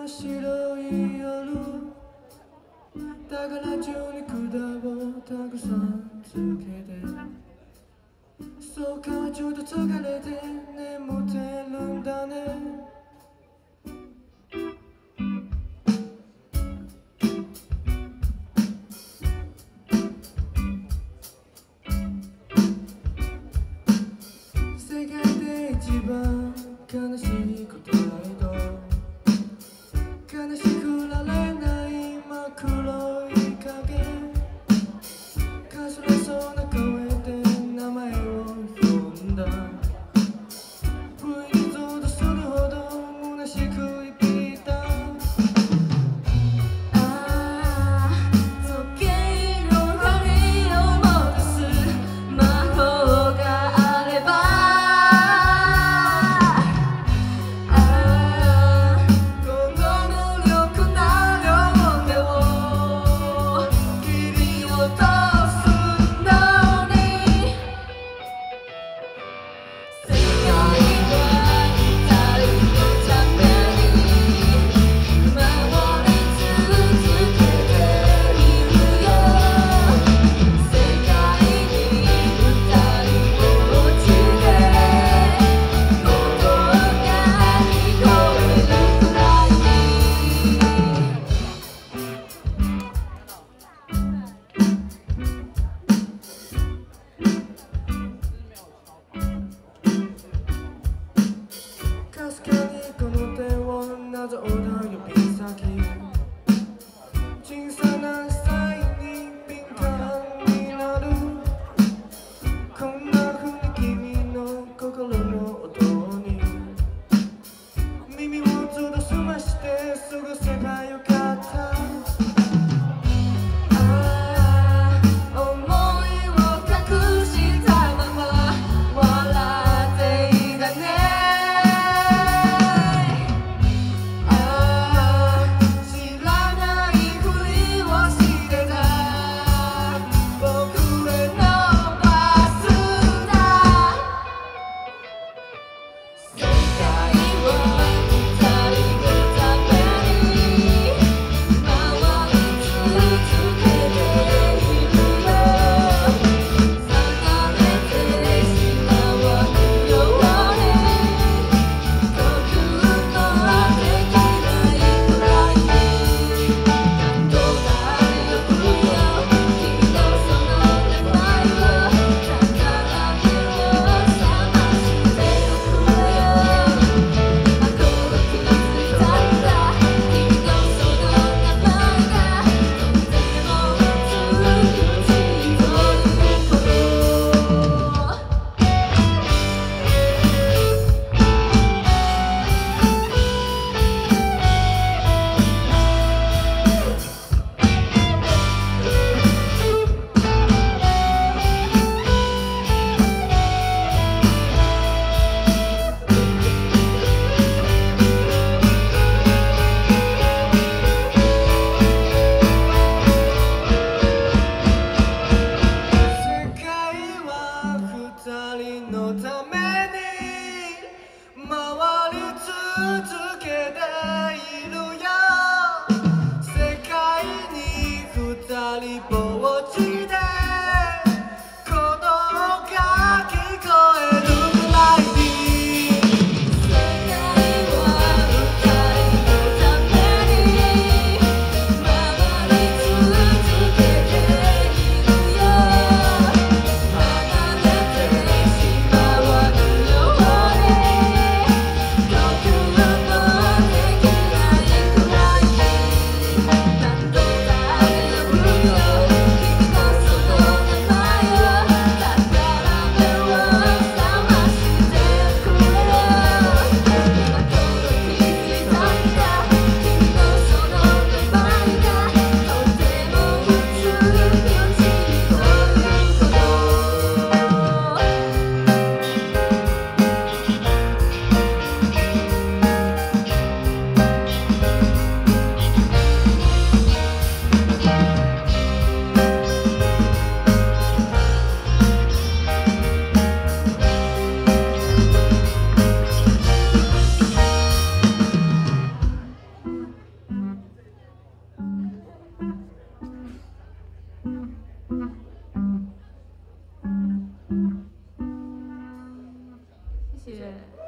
白い夜だから中に管をたくさんつけてそうかちょっと疲れて眠ってるんだね世界で一番悲しいことだ悲しくられない真っ黒い影かすれそうな声で名前を呼んだ不意にゾッとするほど虚しく生きた時計の針を戻す魔法があればかすかにこの手をなぞな指先小さな際に敏感になるこんな風に君の心の音に耳をずっと澄まして過ごせばよかった世界は二人のために谢。